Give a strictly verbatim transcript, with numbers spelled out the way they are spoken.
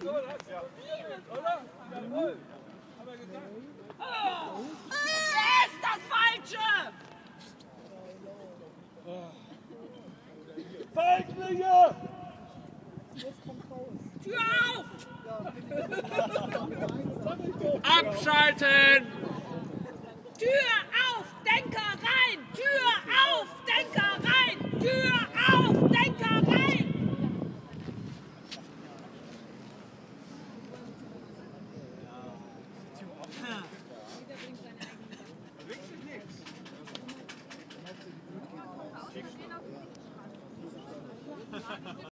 Ist das Falsche! Feiglinge! Tür auf! Abschalten! Tür auf! Denker rein! Tür auf! Denker rein! Tür auf! Denker rein! Nichts.